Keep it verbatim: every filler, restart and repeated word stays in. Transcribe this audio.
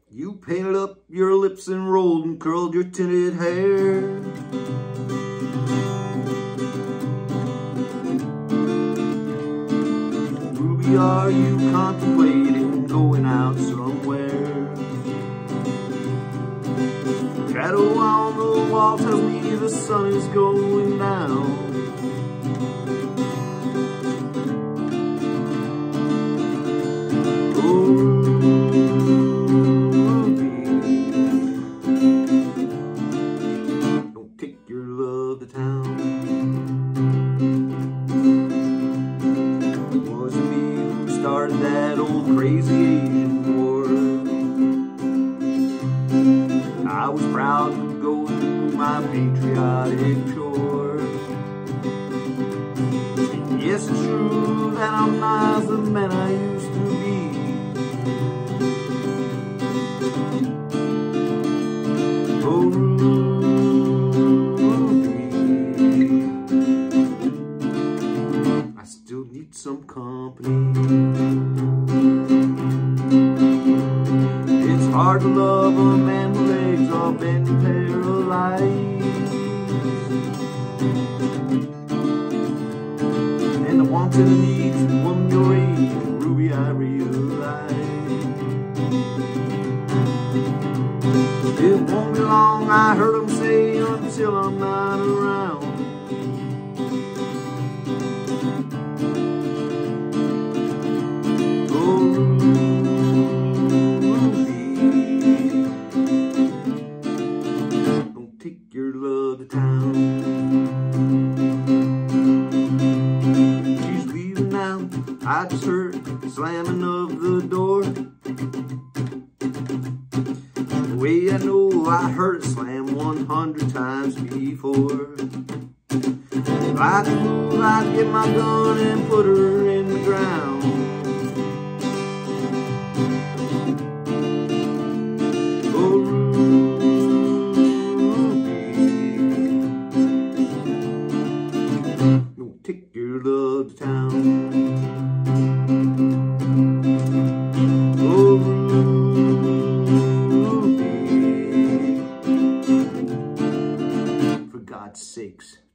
You painted up your lips and rolled and curled your tinted hair. Ruby, are you contemplating going out somewhere? Shadow on the wall tells me the sun is going down. Started that old crazy Asian war. I was proud to go do my patriotic chore. Yes, it's true that I'm not the man I used to be. Oh, Ruby, I still need some company. It's hard to love a man whose legs are bent and paralyzed, and the wants and needs of a woman your age, Ruby, I realize. It won't be long, I heard him say, until I'm not around. Your love to town. She's leaving now, I just heard the slamming of the door. The way I know I heard it slam one hundred times before. If I could move, I'd get my gun and put her in the ground. Oh, take your love to town. Oh, Ruby, for God's sakes.